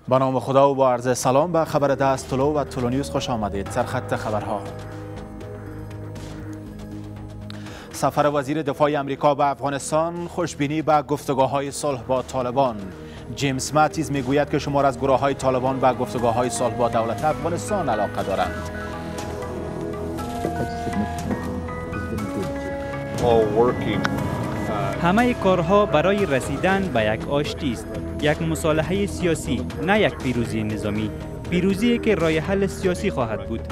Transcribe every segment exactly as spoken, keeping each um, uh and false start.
با نام خدا و با عرض سلام به خبر دست طلو و طلو نیوز خوش آمدید. سرخط خبرها: سفر وزیر دفاع امریکا به افغانستان، خوشبینی به گفتگوهای صلح با طالبان. جیمز ماتیز میگوید که شمار از گروه‌های طالبان به گفتگوهای صلح با دولت افغانستان علاقه دارند. همه کارها برای رسیدن به یک آشتی است، یک مصالحه سیاسی، نه یک پیروزی نظامی. پیروزی که راه حل سیاسی خواهد بود.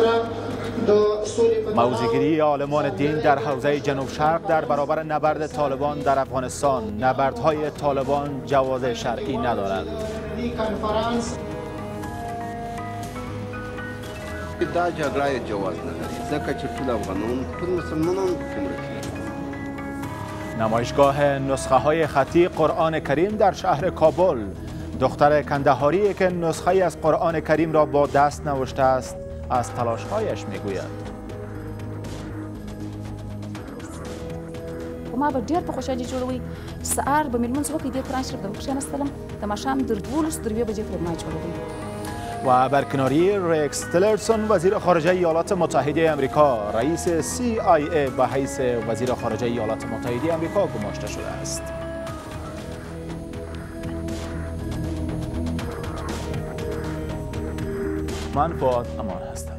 موضع‌گیری عالمان دین در حوزه جنوب شرق در برابر نبرد طالبان در افغانستان. نبردهای طالبان جواز شرعی ندارد. دا جګړه جواز نداره، ځکه چې ټول افغانان ټول مسلمانان پکې. نمایشگاه نسخه های خطی قرآن کریم در شهر کابل. دختر کندهاری که نسخه از قرآن کریم را با دست نوشته است از تلاش‌هایش میگوید. ما به ډیر په خوشحالي جوړوي. سهار به مېلمانځ وکړي، د قرآن شریف د کښېنستلم، د ماښام در دولس در یوې بجې پورې ما جوړوي. و برکناری ریکس تیلرسون وزیر خارجه ایالات متحده آمریکا، رئیس سی آی ای به حیث وزیر خارجه ایالات متحده آمریکا گماشته شده است. من فؤاد امان هستم.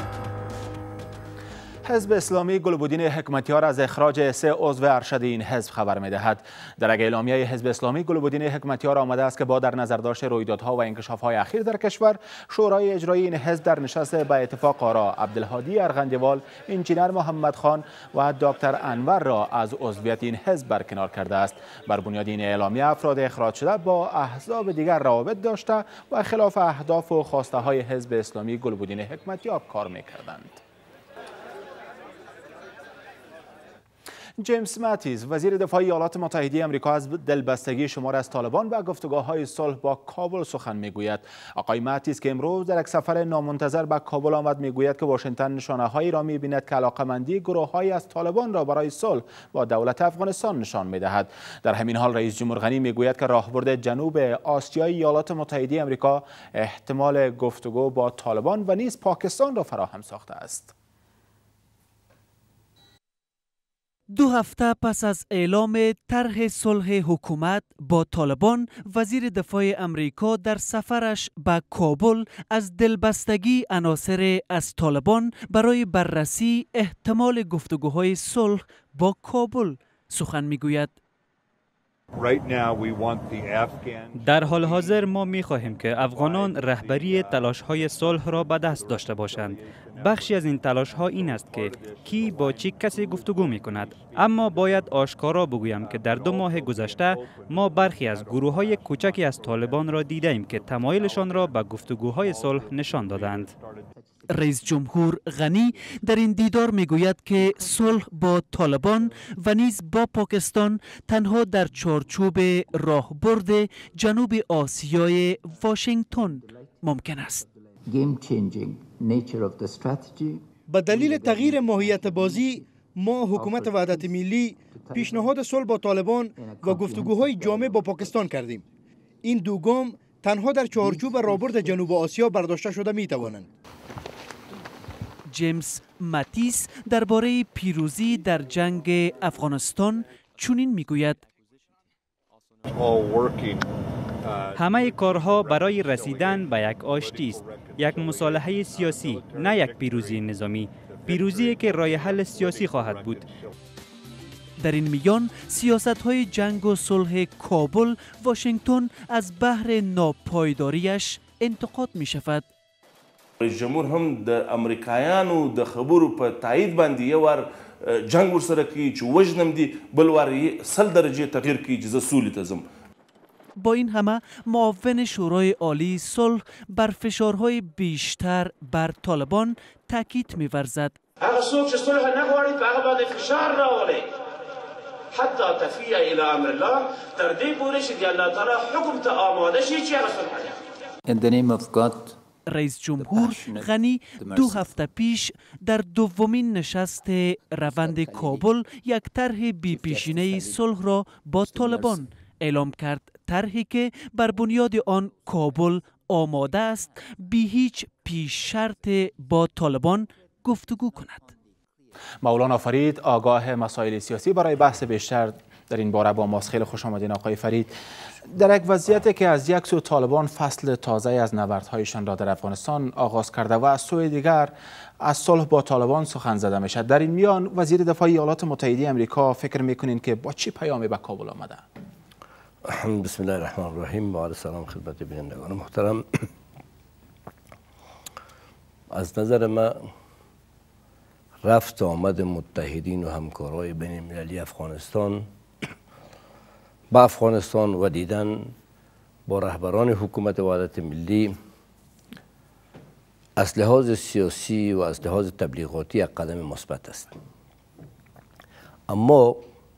حزب اسلامی گلبدین حکمتیار از اخراج سه عضو ارشد این حزب خبر می‌دهد. در یک اعلامیه حزب اسلامی گلبدین حکمتیار آمده است که با در نظر داشت رویدادها و انکشاف‌های اخیر در کشور، شورای اجرایی این حزب در نشست به اتفاق آرا عبدالهادی ارغندیوال، انجینر محمد خان و دکتر انور را از عضویت این حزب برکنار کرده است. بر بنیاد این اعلامیه افراد اخراج شده با احزاب دیگر روابط داشته و خلاف اهداف و خواسته‌های حزب اسلامی گلبدین حکمتیار کار می‌کردند. جیمز ماتیز وزیر دفاع ایالات متحده آمریکا از دلبستگی شمار از طالبان و گفتگوهای صلح با کابل سخن میگوید. آقای ماتیز که امروز در یک سفر نامنتظر به کابل آمد میگوید که واشنگتن نشانه‌هایی را می‌بیند که علاقه‌مندی گروه‌هایی از طالبان را برای صلح با دولت افغانستان نشان می‌دهد. در همین حال رئیس جمهور غنی میگوید که راهبرد جنوب آسیای ایالات متحده آمریکا احتمال گفتگو با طالبان و نیز پاکستان را فراهم ساخته است. دو هفته پس از اعلام طرح صلح حکومت با طالبان، وزیر دفاع امریکا در سفرش به کابل از دلبستگی عناصر از طالبان برای بررسی احتمال گفتگوهای صلح با کابل سخن میگوید. در حال حاضر ما می خواهیم که افغانان رهبری تلاش های صلح را به دست داشته باشند. بخشی از این تلاش ها این است که کی با چه کسی گفتگو می کند، اما باید آشکارا بگویم که در دو ماه گذشته ما برخی از گروه های کوچکی از طالبان را دیدیم که تمایلشان را به گفتگوهای صلح نشان دادند. رئیس جمهور غنی در این دیدار میگوید که صلح با طالبان و نیز با پاکستان تنها در چارچوب راهبرد جنوب آسیای واشنگتن ممکن است. به دلیل تغییر ماهیت بازی، ما حکومت وحدت ملی پیشنهاد صلح با طالبان و گفتگوهای جامع با پاکستان کردیم. این دو گام تنها در چارچوب راهبرد جنوب آسیا برداشته شده می توانند. جیمز ماتیس درباره پیروزی در جنگ افغانستان چنین میگوید: همه کارها برای رسیدن به یک آشتی است، یک مصالحه سیاسی، نه یک پیروزی نظامی. پیروزی که راه حل سیاسی خواهد بود. در این میان سیاست‌های جنگ و صلح کابل، واشنگتن از بحر ناپایداریش انتقاد می شود. رئیس جمهور هم د امریکایانو د خبرو په تایید باندې یو ور جنگ ورسره کوي چې وژنم دي، بل ور سل درجه تغییر کوي چې زه سولې ته ځم. با این همه معاون شورای عالی صلح بر فشارهای بیشتر بر طالبان تاکید می‌ورزد. هغه څوک چې صلح نه غواړي په هغه باندې فشار راولي، حتی تفیع الی امر الله، تر دې پورې چې د الله تعالی حکم ته آماده شي چې هغه صلح. In the name of God. رئیس جمهور غنی دو هفته پیش در دومین نشست روند کابل یک طرح بی پیشینه صلح را با طالبان اعلام کرد، طرحی که بر بنیاد آن کابل آماده است بی هیچ پیش شرط با طالبان گفتگو کند. مولانا فرید آگاه مسائل سیاسی برای بحث بیشتر در این باره با ماست. خیلی خوش آمدین آقای فرید. در یک وضعیتی که از یک سو طالبان فصل تازه از نبردهایشان را در افغانستان آغاز کرده و از سوی دیگر از صلح با طالبان سخن زده میشد، در این میان وزیر دفاع ایالات متحده آمریکا فکر میکنین که با چی پیامی به کابل آمده؟ بسم الله الرحمن الرحیم. با عرض سلام خدمت بینندگان محترم. از نظر من رفت آمد متحدین و همکارای بین المللی افغانستان با افغانستان و دیدن با رهبران حکومت وحدت ملی از لحاظ سیاسی و از لحاظ تبلیغاتی یک قدم مثبت است. اما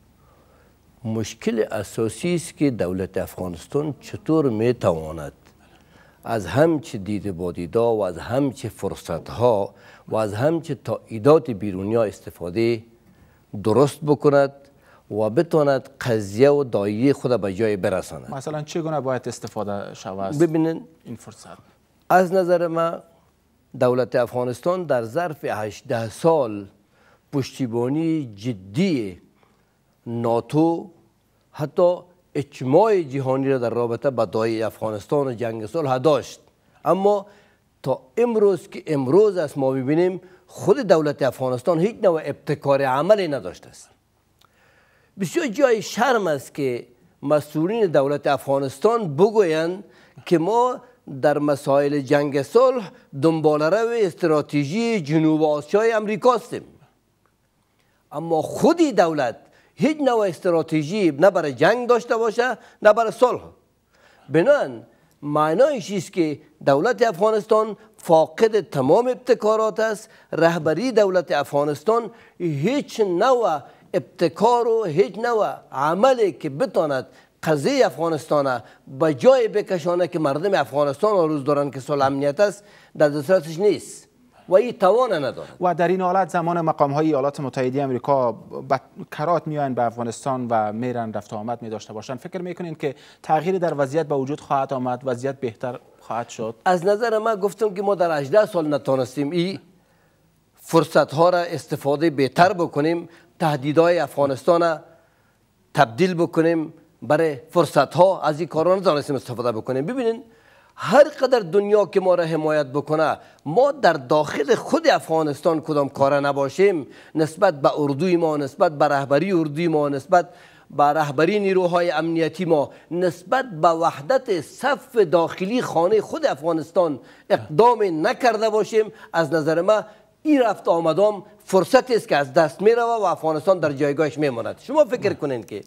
مشکل اساسی است که دولت افغانستان چطور می تواند از همچه دید بادیدا و از همچه فرصتها و از همچه تاییدات بیرونی استفاده درست بکند و بتواند قضیه و دایره خود به جای برساند. مثلا چگونه باید استفاده شود ببینید این فرصت؟ از نظر من دولت افغانستان در ظرف هجده سال پشتیبانی جدی ناتو حتی اجماع جهانی را در رابطه با داعیه افغانستان و جنگ صلح داشت، اما تا امروز که امروز است ما میبینیم خود دولت افغانستان هیچ نوع ابتکار عملی نداشته است. بسیار جای شرم است که مسئولین دولت افغانستان بگویند که ما در مسائل جنگ صلح دنبال رو استراتژی جنوب آسیای امریکا هستیم، اما خودی دولت هیچ نوع استراتژی نه برای جنگ داشته باشه نه برای صلح. بنابراین معنایش است که دولت افغانستان فاقد تمام ابتکارات است. رهبری دولت افغانستان هیچ نوع ابتکار و هیچ نوع عملی که بتواند قضیه افغانستان به جای بکشانه که مردم افغانستان آرزو دارند که صلح امنیت است در دسترسش نیست و این توان ندارد. و در این حالت زمان مقام های ایالات متحده آمریکا کرات میان به افغانستان و میرن رفت و آمد می داشته باشند، فکر میکنین که تغییری در وضعیت به وجود خواهد آمد، وضعیت بهتر خواهد شد؟ از نظر من گفتم که ما در هجده سال نتونستیم این فرصت ها را استفاده بهتر بکنیم، تهدیدهای افغانستان تبدیل بکنیم برای فرصت ها، از این کارا ندانستیم استفاده بکنیم. ببینید هر قدر دنیا که ما را حمایت بکنه، ما در داخل خود افغانستان کدام کار نباشیم نسبت به اردوی ما، نسبت به رهبری اردوی ما، نسبت به رهبری نیروهای امنیتی ما، نسبت به وحدت صف داخلی خانه خود افغانستان اقدام نکرده باشیم، از نظر من این رفت آمدام فرصتی است که از دست می رود و افغانستان در جایگاهش می ماند. شما فکر کنید که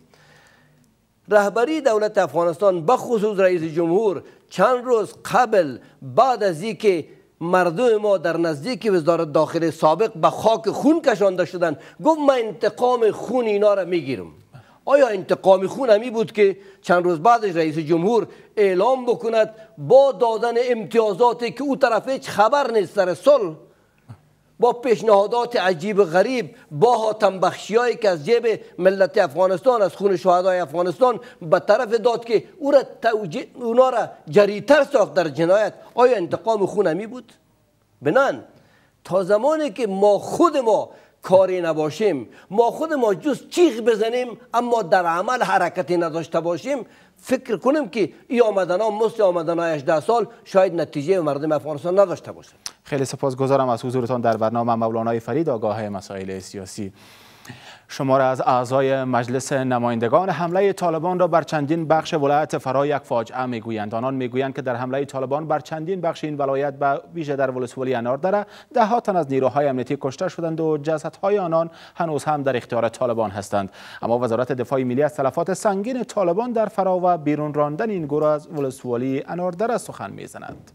رهبری دولت افغانستان بخصوص رئیس جمهور چند روز قبل بعد از اینکه مردم ما در نزدیک وزارت داخله سابق به خاک خون کشانده شدند گفت من انتقام خون اینا را میگیرم. آیا انتقام خون همی بود که چند روز بعدش رئیس جمهور اعلام بکند با دادن امتیازاتی که او طرف هیچ خبر نیست سر صلح، با پیشنهادات عجیب غریب، با حاتم بخشیایی که از جیب ملت افغانستان از خون شهدای افغانستان به طرف داد که او را توجه اونا را جریتر ساخت در جنایت، آیا انتقام خون همی بود؟ بنان تا زمانی که ما خود ما کاری نباشیم، ما خود ما جز چیخ بزنیم اما در عمل حرکتی نداشته باشیم، فکر کنیم که این آمدن ها مثل آمدن های هجده سال شاید نتیجه مردم افغانستان نداشته باشه. خیلی سپاسگزارم از حضورتان در برنامه. مولانا فرید آگاه مسائل سیاسی. شمار از اعضای مجلس نمایندگان حمله طالبان را بر چندین بخش ولایت فرا یک فاجعه میگویند. آنان میگویند که در حمله طالبان بر چندین بخش این ولایت به ویژه در ولسوالی اناردره ده ها تن از نیروهای امنیتی کشته شدند و جسدهای آنان هنوز هم در اختیار طالبان هستند. اما وزارت دفاع ملی از تلفات سنگین طالبان در فرا و بیرون راندن این گروه از ولسوالی اناردره سخن میزند.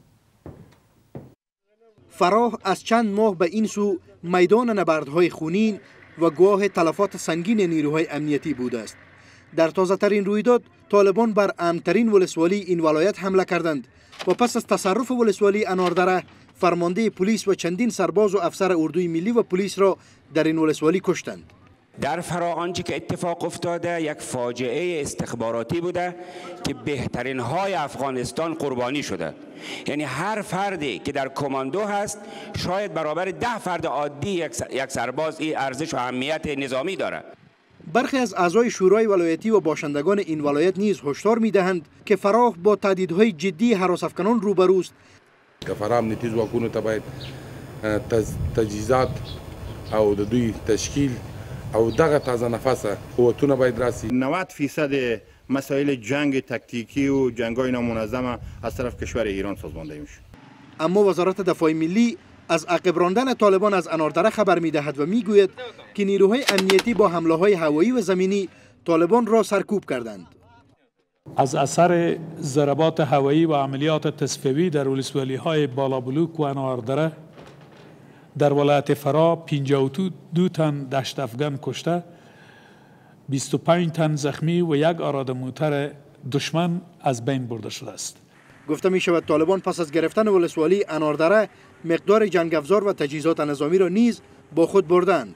فراه از چند ماه به این سو میدان نبردهای خونین و گواه تلفات سنگین نیروهای امنیتی بوده است. در تازه ترین رویداد طالبان بر امن‌ترین ولسوالی این ولایت حمله کردند و پس از تصرف ولسوالی اناردره فرمانده پلیس و چندین سرباز و افسر اردوی ملی و پلیس را در این ولسوالی کشتند. در فرا آنچه که اتفاق افتاده یک فاجعه استخباراتی بوده که بهترین های افغانستان قربانی شده. یعنی هر فردی که در کماندو هست شاید برابر ده فرد عادی یک سرباز این ارزش و اهمیت نظامی داره. برخی از اعضای شورای ولایتی و باشندگان این ولایت نیز هشدار می‌دهند که فراه با تهدیدهای جدی هراس‌افکنان روبروست. که فراه امنیتي ځواکونو ته باید تجهیزات او د دوی تشکیل او دغه تازه نفسه قوتونه باید راسي. نود فیصد مسائل جنگ تکتیکی و جنگ‌های نامنظم از طرف کشور ایران سازمانده میشه. اما وزارت دفاع ملی از عقب راندن طالبان از اناردره خبر می‌دهد و میگوید که نیروهای امنیتی با حمله‌های هوایی و زمینی طالبان را سرکوب کردند. از اثر ضربات هوایی و عملیات تصفیه‌ای در ولسوالی‌های بالابلوک و اناردره در ولایت فرا پنجاه و دو تن دشت افغان کشته، بیست و پنج تن زخمی و یک آراد موتر دشمن از بین برده شده است. گفته می شود طالبان پس از گرفتن ولسوالی اناردره مقدار جنگ افزار و تجهیزات نظامی را نیز با خود بردند.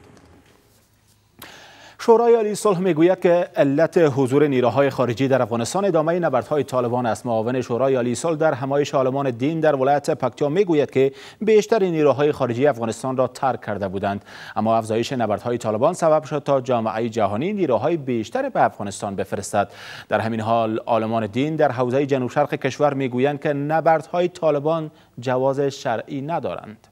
شورای عالی صلح میگوید که علت حضور نیروهای خارجی در افغانستان ادامه نبردهای طالبان است. معاون شورای عالی صلح در حمایت عالمان دین در ولایت پکتیا میگوید که بیشتر نیروهای خارجی افغانستان را ترک کرده بودند، اما افزایش نبردهای طالبان سبب شد تا جامعه جهانی نیروهای بیشتر به افغانستان بفرستد. در همین حال عالمان دین در حوزه جنوب شرق کشور میگویند که نبردهای طالبان جواز شرعی ندارند.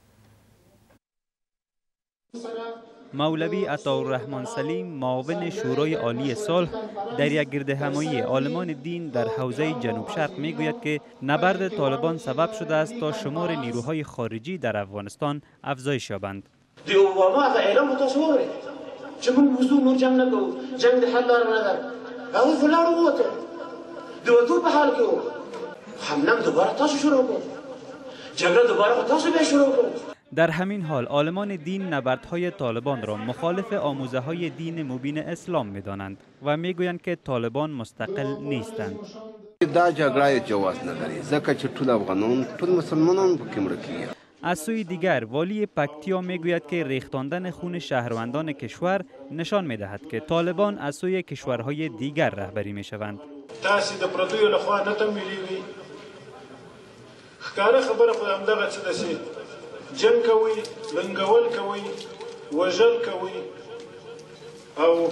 مولوی عطاالرحمن سلیم معاون شورای عالی صلح در یک گردهمایی عالمان دین در حوزه جنوب شرق میگوید که نبرد طالبان سبب شده است تا شمار نیروهای خارجی در افغانستان افزایش یابند. دی اوباما هغه اعلام تصور چې موږ وزو نور جنگ نکو جنگ د حل لار نه ده هغه فلاړو وته د وته په حال کې وو حمله دوباره تاسو شروع کړ جګړه دوباره تاسو به شروع کړ. در همین حال عالمان دین نبردهای طالبان را مخالف آموزه های دین مبین اسلام می دانند و می گویند که طالبان مستقل نیستند. دا جګړه جواز نداری ځکه چې ټول افغانان ټول مسلمانان پکې مړه کیږي. از سوی دیگر والی پکتیا می گوید که ریختاندن خون شهروندان کشور نشان می دهد که طالبان از سوی کشورهای دیگر رهبری می شوند. تاسو د پردیو لخوا نه تمویلوي ښکاره خبره خو همدغه څه داسې جنگ کوي لنګول کوي وژل کوي او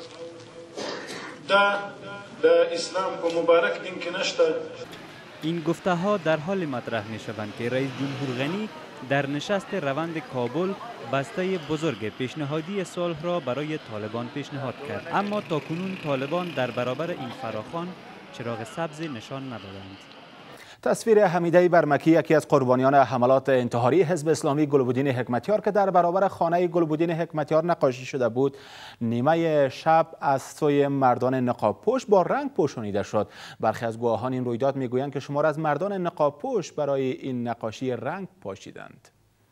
دا د اسلام په مبارک دین کې نشته. این گفته ها در حال مطرح می شوند که رئیس جمهور غنی در نشست روند کابل بسته بزرگ پیشنهادی صلح را برای طالبان پیشنهاد کرد، اما تاکنون طالبان در برابر این فراخوان چراغ سبز نشان ندادند. تصویر حمیده برمکی یکی از قربانیان حملات انتحاری حزب اسلامی گلبدین حکمتیار که در برابر خانه گلبدین حکمتیار نقاشی شده بود نیمه شب از سوی مردان نقاب پوش با رنگ پوشانیده شد. برخی از گواهان این رویداد میگویند که شمار از مردان نقاب پوش برای این نقاشی رنگ پاشیدند.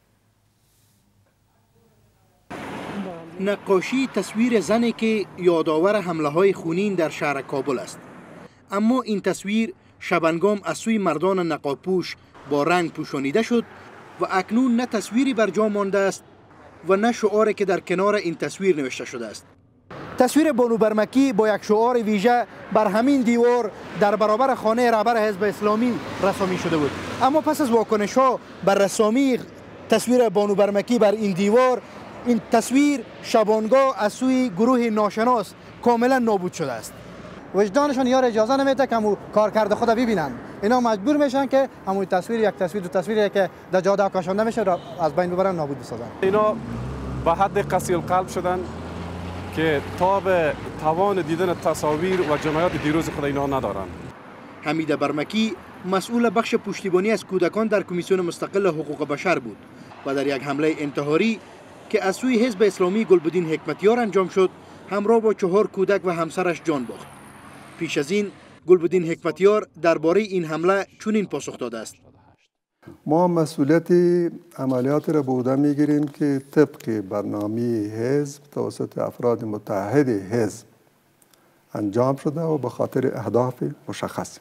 نقاشی تصویر زنی که یادآور حمله های خونین در شهر کابل است، اما این تصویر شبنگام از سوی مردان نقابپوش با رنگ پوشانیده شد و اکنون نه تصویری بر جا مانده است و نه شعاری که در کنار این تصویر نوشته شده است. تصویر بانو برمکی با یک شعار ویژه بر همین دیوار در برابر خانه رهبر حزب اسلامی رسامی شده بود، اما پس از واکنش‌ها بر رسامی تصویر بانو برمکی بر این دیوار، این تصویر شبانگاه از سوی گروه ناشناس کاملا نابود شده است. وجدانشون یار اجازه نمیده که همون کار کرده خود ببینن، اینا مجبور میشن که همون تصویر یک تصویر دو تصویری که در جاده کشانده میشه را از بین ببرن، نابود بسازن. اینا به حد قسی القلب شدن که تا به توان دیدن تصاویر و جنایات دیروز خود اینا ندارن. حمید برمکی مسئول بخش پشتیبانی از کودکان در کمیسیون مستقل حقوق بشر بود و در یک حمله انتحاری که از سوی حزب اسلامی گلبدین حکمتیار انجام شد همراه با چهار کودک و همسرش جان باخت. پیش از این گلبدین حکمتیار درباره این حمله چنین پاسخ داده است: ما مسئولیت عملیات را به عهده میگیریم که طبق برنامه حزب توسط افراد متحد حزب انجام شده و به خاطر اهداف مشخص،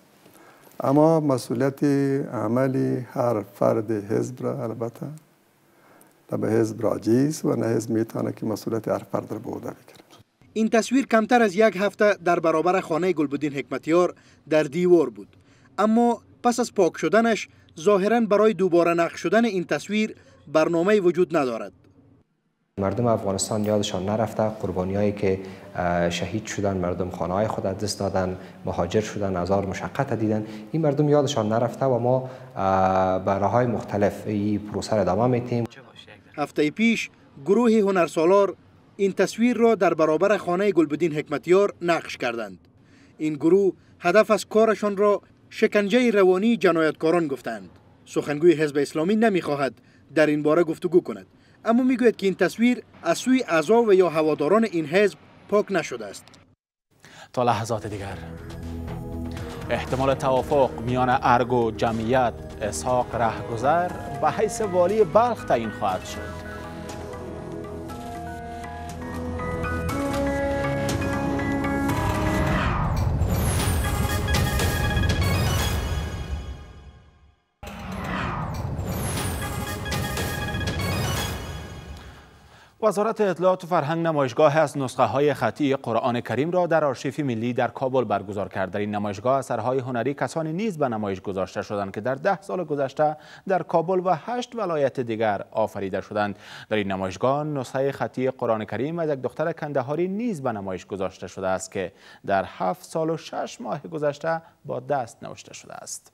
اما مسئولیت عملی هر فرد حزب را البته نه به حزب راجع است و نه حزب میتونه که مسئولیت هر فرد را به عهده بگیره. این تصویر کمتر از یک هفته در برابر خانه گلبدین حکمتیار در دیوار بود، اما پس از پاک شدنش ظاهراً برای دوباره نقش شدن این تصویر برنامه وجود ندارد. مردم افغانستان یادشان نرفته، قربانیایی که شهید شدن، مردم خانه‌های خود از دست دادن، مهاجر شدن، هزار مشقت دیدن، این مردم یادشان نرفته و ما به راه‌های مختلف این پروسه را ادامه میدیم. هفته پیش گروه هنرسالار این تصویر را در برابر خانه گلبدین حکمتیار نقش کردند. این گروه هدف از کارشان را شکنجه روانی جنایتکاران گفتند. سخنگوی حزب اسلامی نمیخواهد در این باره گفتگو کند، اما میگوید که این تصویر از سوی اعضا و یا هواداران این حزب پاک نشده است. تا لحظات دیگر احتمال توافق میان ارگ و جمعیت اسحاق رهگذر به حیث والی بلخ تعیین خواهد شد. وزارت اطلاعات و فرهنگ نمایشگاه از نسخه های خطی قرآن کریم را در آرشیف ملی در کابل برگزار کرد. در این نمایشگاه اثرهای هنری کسانی نیز به نمایش گذاشته شدند که در ده سال گذشته در کابل و هشت ولایت دیگر آفریده شدند. در این نمایشگاه نسخه خطی قرآن کریم از یک دختر کندهاری نیز به نمایش گذاشته شده است که در هفت سال و شش ماه گذشته با دست نوشته شده است.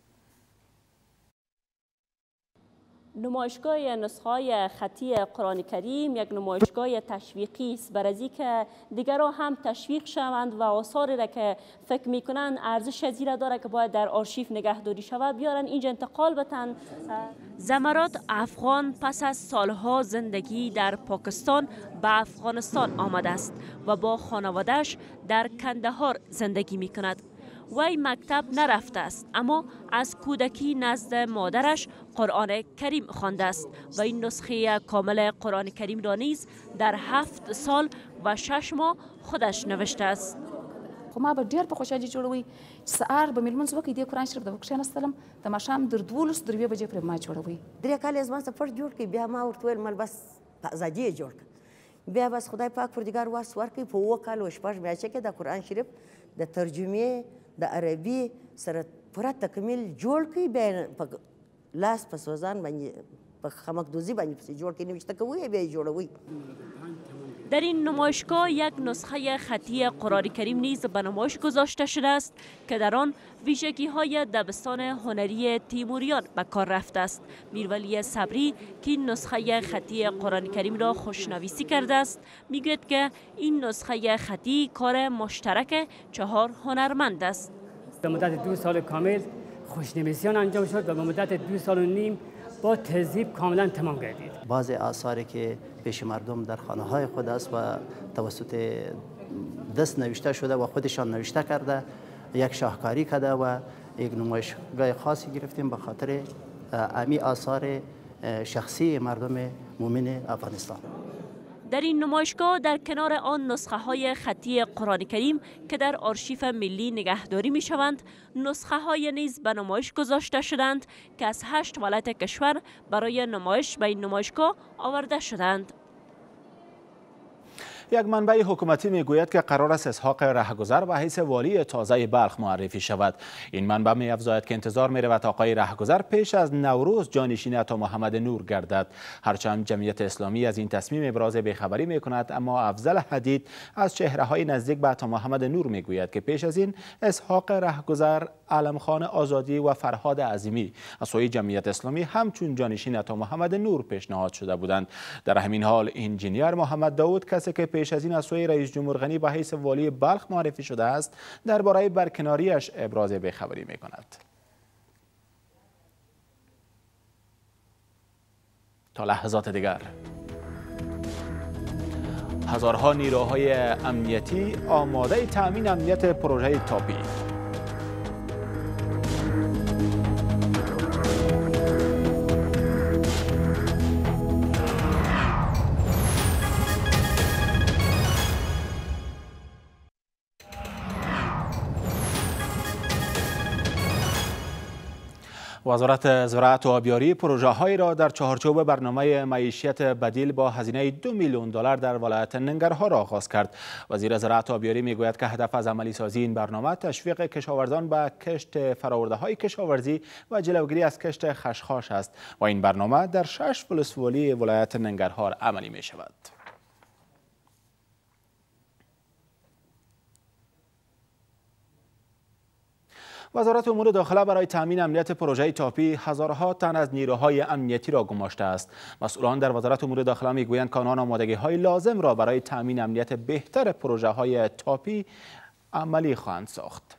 نمایشگاه نسخه‌های خطی قرآن کریم یک نمایشگاه تشویقی است برای که دیگران هم تشویق شوند و آثاری را که فکر میکنند ارزش زیرا داره که باید در آرشیف نگهداری شود بیارن اینجا انتقال بتن. زمرات افغان پس از سالها زندگی در پاکستان به افغانستان آمده است و با خانواده‌اش در کندهار زندگی میکند. وی مکتب نرفته است، اما از کودکی نزد مادرش قرآن کریم خوانده است و این نسخه کامل قرآن کریم را نیز در هفت سال و شش ماه خودش نوشته است. خو ما به ډیر په خوشحالي جوړوي سهار به مې لمونځ وکړي د قرآن شریف د کښېنستلم د ماښام در دولس درې بجې پرې ما جوړوي درې کاله زما څخه پټ جوړ کړي بیا ما ورته ویل مل بس په ازادي یې جوړ کړه بیا بس خدای پاک پروردګار واس ورکړي په اووه کالو شپږ میاشتې کې د قرآن شریف د ترجمې د عربي سره پوره تکمیل جوړ کړي بیا په لاس په سوزان باندې په خمکدوزي باندې پسې جوړ کړي نوشته کوي بیا یې جوړوي. در این نمایشگاه یک نسخه خطی قرآن کریم نیز به نمایش گذاشته شده است که در آن ویژگی های دبستان هنری تیموریان به کار رفته است. میرولی صبری که این نسخه خطی قرآن کریم را خوشنویسی کرده است میگوید که این نسخه خطی کار مشترک چهار هنرمند است. به مدت دو سال کامل خوشنویسیان انجام شد و به مدت دو سال و نیم با تهذیب کاملا تمام گردید. بعضی آثاری که پیش مردم در خانه های خود است و توسط دست نوشته شده و خودشان نوشته کرده یک شاهکاری کرده و یک نمایشگاه خاصی گرفتیم به خاطر امی آثار شخصی مردم مؤمن افغانستان. در این نمایشگاه در کنار آن نسخه های خطی قرآن کریم که در آرشیف ملی نگهداری می شوند، نسخه های نیز به نمایش گذاشته شدند که از هشت ولایت کشور برای نمایش به این نمایشگاه آورده شدند. یک منبع حکومتی میگوید که قرار است اسحاق رهگذر به حیث والی تازه بلخ معرفی شود. این منبع می‌افزاید که انتظار می‌رود آقای رهگذر پیش از نوروز جانشین عطا محمد نور گردد. هرچند جمعیت اسلامی از این تصمیم ابراز بیخبری می‌کند، اما افضل حدید از چهره‌های نزدیک به عطا محمد نور میگوید که پیش از این اسحاق رهگذر، علمخان آزادی و فرهاد عظیمی از سوی جمعیت اسلامی همچون جانشین عطا محمد نور پیشنهاد شده بودند. در همین حال انجینیر محمد داود، کسی که پیش از این از سوی رئیس جمهور غنی به حیث والی بلخ معرفی شده است، درباره برکناریش ابراز بیخبری می کند. تا لحظات دیگر هزارها نیروهای امنیتی آماده تأمین امنیت پروژه تاپی. وزارت زراعت و آبیاری پروژه هایی را در چهارچوب برنامه معیشت بدیل با هزینه دو میلیون دلار در ولایت ننگرهار آغاز کرد. وزیر زراعت و آبیاری میگوید که هدف از عملی سازی این برنامه تشویق کشاورزان به کشت فرآورده های کشاورزی و جلوگیری از کشت خشخاش است و این برنامه در شش ولسوالی ولایت ننگرهار عملی می شود. وزارت امور داخله برای تامین امنیت پروژه تاپی هزارها تن از نیروهای امنیتی را گماشته است. مسئولان در وزارت امور داخله میگویند که آنان آمادگی‌های لازم را برای تامین امنیت بهتر پروژه های تاپی عملی خواهند ساخت.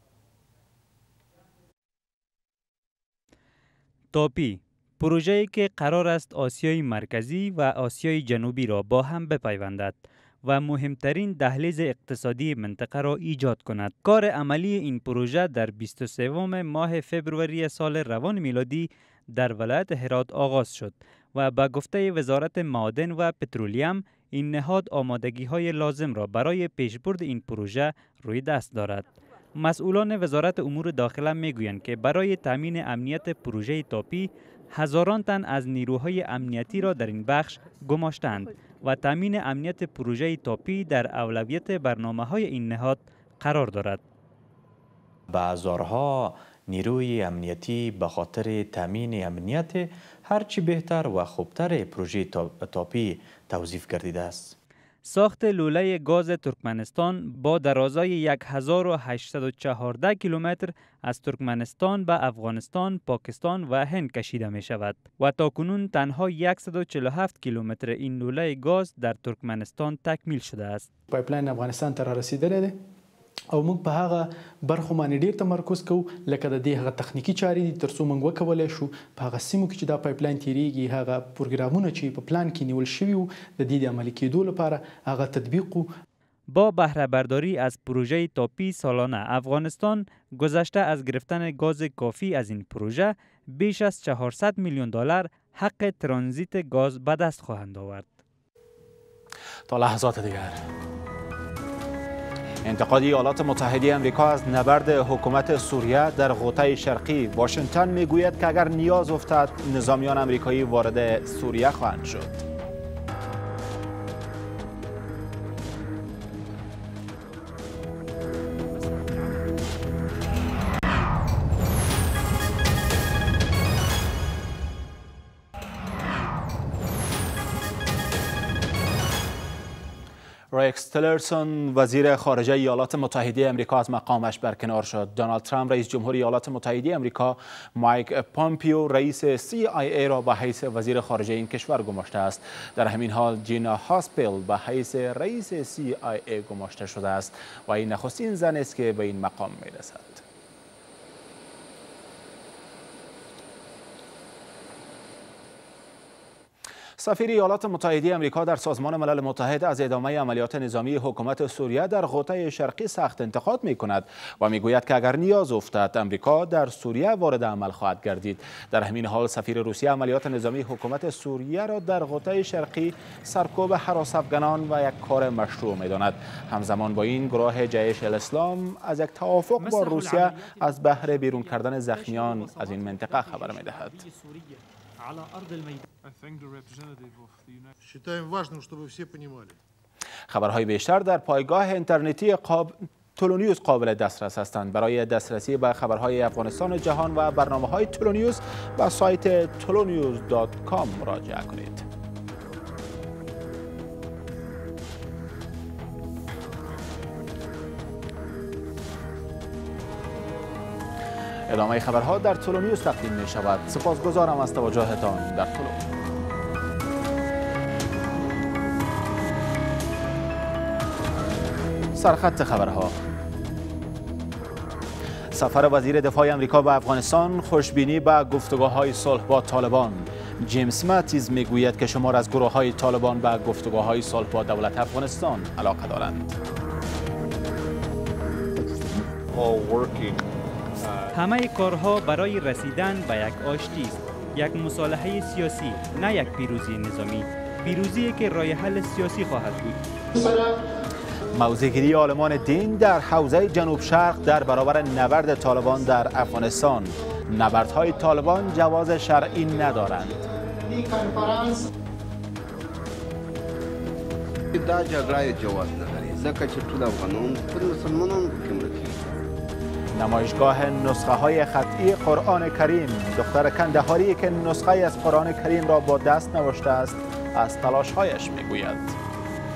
تاپی پروژه‌ای که قرار است آسیای مرکزی و آسیای جنوبی را با هم بپیوندد و مهمترین دهلیز اقتصادی منطقه را ایجاد کند. کار عملی این پروژه در بیست و سوم ماه فبروری سال روان میلادی در ولایت هرات آغاز شد و با گفته وزارت معادن و پترولیم این نهاد آمادگی های لازم را برای پیشبرد این پروژه روی دست دارد. مسئولان وزارت امور داخله میگویند که برای تامین امنیت پروژه تاپی هزاران تن از نیروهای امنیتی را در این بخش گماشتند و تامین امنیت پروژه تاپی در اولویت برنامه‌های این نهاد قرار دارد. به هزارها نیروی امنیتی به خاطر تامین امنیت هرچی بهتر و خوبتر پروژه تاپی توظیف گردیده است. ساخت لوله گاز ترکمنستان با درازای هزار و هشتصد و چهارده کیلومتر از ترکمنستان به افغانستان، پاکستان و هند کشیده می شود و تاکنون تنها صد و چهل و هفت کیلومتر این لوله گاز در ترکمنستان تکمیل شده است. پایپلاین افغانستان ته رسیدلی دی او موږ په هغه برخو باندې ډیر تمرکز کوو لکه د دې هغه تخنیکی چارې دي ترڅو موږ وکولای شو په هغه سیمو کې چې دا پایپلاین تیریږي هغه پروګرامونه چې په پلان کې نیول شوي وو د دې د عملي کېدو لپاره هغه تطبیق و. با بهره برداری از پروژه تاپی سالانه افغانستان گذشته از گرفتن گاز کافی از این پروژه بیش از چهارصد میلیون دلار حق ترانزیت گاز به دست خواهند آورد. تا لحظات دیگر انتقاد ایالات متحده آمریکا از نبرد حکومت سوریه در غوطه شرقی. واشنگتن میگوید که اگر نیاز افتد نظامیان آمریکایی وارد سوریه خواهند شد. ریکس تیلرسون وزیر خارجه ایالات متحده آمریکا از مقامش برکنار شد. دونالد ترامپ رئیس جمهور ایالات متحده آمریکا مایک پامپیو رئیس سی آی ای را به حیث وزیر خارجه این کشور گماشته است. در همین حال جینا هاسپل به حیث رئیس سی آی ای گماشته شده است و این نخستین زن است که به این مقام میرسد. سفیر ایالات متحده آمریکا در سازمان ملل متحد از ادامه عملیات نظامی حکومت سوریه در غوطه شرقی سخت انتقاد می کند و می گوید که اگر نیاز افتد آمریکا در سوریه وارد عمل خواهد گردید. در همین حال سفیر روسیه عملیات نظامی حکومت سوریه را در غوطه شرقی سرکوب هراس افغانان و یک کار مشروع می داند. همزمان با این گروه جیش الاسلام از یک توافق با روسیه از بهر بیرون کردن زخمیان از این منطقه خبر می دهد. خبرهای بیشتر در پایگاه اینترنتی قاب... تولونیوز قابل دسترس هستند. برای دسترسی به خبرهای افغانستان جهان و برنامه‌های تولونیوز به سایت تولونیوز دات کام مراجعه کنید. ادامه خبرها در تولونیوز تقدیم می شود. سپاسگزارم از توجهتان در طولو. سرخط خبرها. سفر وزیر دفاع آمریکا به افغانستان خوشبینی به گفتگوهای صلح با طالبان. جیمز ماتیز میگوید که شمار از گروه‌های طالبان به گفتگوهای صلح با دولت افغانستان علاقه دارند. همه کارها برای رسیدن به یک آشتی است، یک مصالحه سیاسی، نه یک پیروزی نظامی. پیروزی که راه حل سیاسی خواهد بود. موضع‌گیری عالمان دین در حوزه جنوب شرق در برابر نبرد طالبان در افغانستان. نبردهای طالبان جواز شرعی ندارند. دا جګړه جواز نداره ځکه چې ټول افغانان پر مسلمانانو حکومت کوي. نمایشگاه نسخه های خطی قرآن کریم. دختر کندهاری که نسخه از قرآن کریم را با دست نوشته است از تلاش هایش میگوید.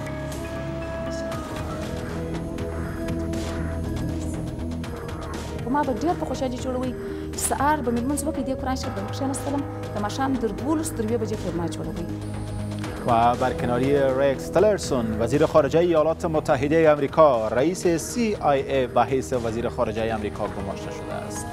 ما به ډیر په خوشحالي جوړوي سهار به مې لمونځ وکړي د قرآن شریف به کښېنستلم د ماښام در دولس در یوې بجې پرې ما جوړوي. و بر کناری ریکس تلرسون وزیر خارجه ایالات متحده آمریکا رئیس سی آی ای به حیث وزیر خارجه آمریکا گماشته شده است.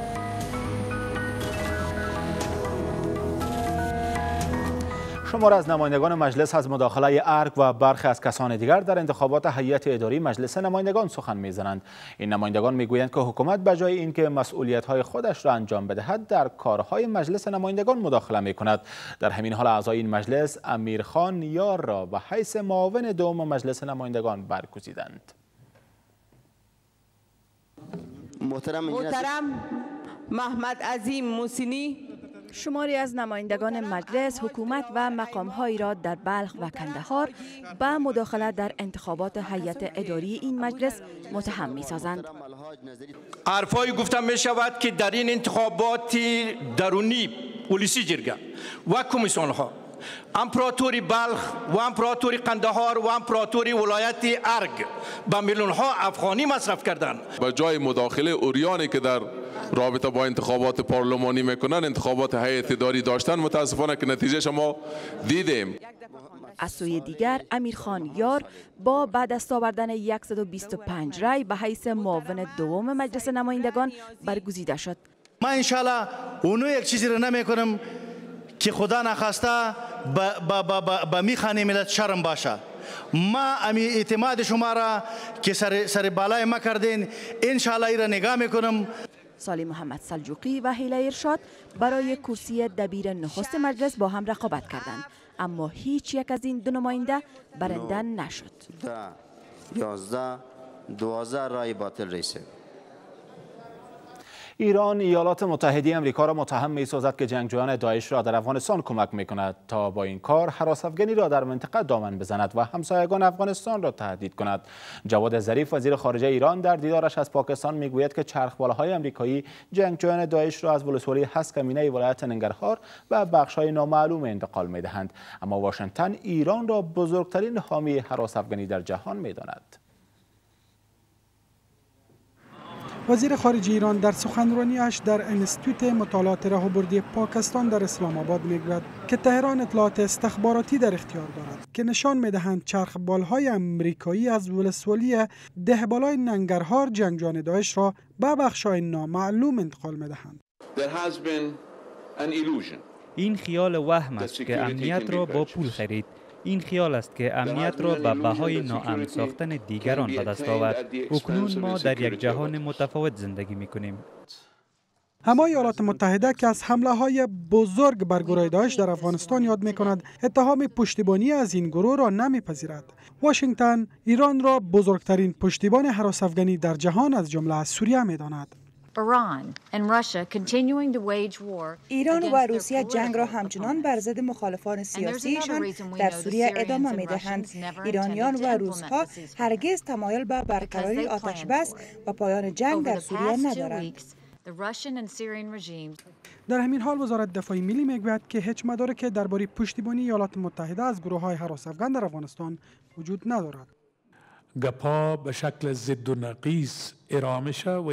شمار از نمایندگان مجلس از مداخله ارگ و برخی از کسان دیگر در انتخابات هیئت اداری مجلس نمایندگان سخن میزنند. این نمایندگان میگویند که حکومت به جای اینکه مسئولیت‌های خودش را انجام بدهد در کارهای مجلس نمایندگان مداخله میکند. در همین حال اعضای این مجلس امیرخان یار را به حیث معاون دوم مجلس نمایندگان برگزیدند. محترم محمد عظیم موسینی شماری از نمایندگان مجلس حکومت و مقام‌هایی را در بلخ و کندهار به مداخله در انتخابات هیئت اداری این مجلس متهم می‌سازند. حرفایی گفته می شود که در این انتخابات درونی پلیسی جرگه و کمیسیون ها امپراتوری بلخ و امپراتوری قندهار و امپراتوری ولایت ارگ به میلیون ها افغانی مصرف کردند. به جای مداخله اوریانی که در رابطه با انتخابات پارلمانی میکنن انتخابات هیئت اداری داشتن متاسفانه که نتیجه شما دیدیم. از سوی دیگر امیرخان یار با بعد از آوردن صد و بیست و پنج رای به حیث معاون دوم مجلس نمایندگان برگزیده شد. من انشالله اونو یک چیزی رو نمیکنم که خدا نخواسته به میخانه ملت شرم باشه. ما امی اعتماد شما را که سر, سر بالای ما کردین انشالله ای را نگاه میکنم. سالی محمد سلجوقی و هیله ارشاد برای کرسی دبیر نخست مجلس با هم رقابت کردند، اما هیچ یک از این دو نماینده برنده نشد. ده یازده دوازده رای باطل رئیسه. ایران ایالات متحده آمریکا را متهم می‌سازد که جنگجویان داعش را در افغانستان کمک می‌کند تا با این کار هراس‌افکنی را در منطقه دامن بزند و همسایگان افغانستان را تهدید کند. جواد ظریف وزیر خارجه ایران در دیدارش از پاکستان میگوید که چرخبال‌های آمریکایی جنگجویان داعش را از ولسوالی هسکمینه ولایت ننگرهار و بخش‌های نامعلوم انتقال می‌دهند، اما واشنگتن ایران را بزرگترین حامی هراس‌افکنی در جهان می‌داند. وزیر خارجه ایران در سخنرانیش در انستیتوت مطالعات راهبردی پاکستان در اسلام آباد میگوید که تهران اطلاعات استخباراتی در اختیار دارد که نشان میدهند چرخبال‌های آمریکایی از ولسوالی دهبالای ننگرهار جنگجویان داعش را به بخش‌های نامعلوم انتقال میدهند. این خیال وهم است که امنیت را با پول خرید. این خیال است که امنیت را به بهای ناامن ساختن دیگران به دست آورد. اکنون ما در یک جهان متفاوت زندگی می‌کنیم. اما ایالات متحده که از حمله های بزرگ بر گروه داعش در افغانستان یاد می‌کند، اتهام پشتیبانی از این گروه را نمی‌پذیرد. واشنگتن ایران را بزرگترین پشتیبان هراس‌افغانی در جهان از جمله از سوریه می‌داند. ایران و روسیه جنگ را همچنان بر ضد مخالفان سیاسیشان در سوریه ادامه می‌دهند. ایرانیان و روس‌ها هرگز تمایل به برقراری آتش بس و پایان جنگ در سوریه ندارند. در همین حال وزارت دفاع ملی میگوید که هیچ مدارکی درباره پشتیبانی ایالات متحده از گروه‌های هراس‌افغان در افغانستان وجود ندارد. گپا به شکل ضد و نقیص ارائه میشه و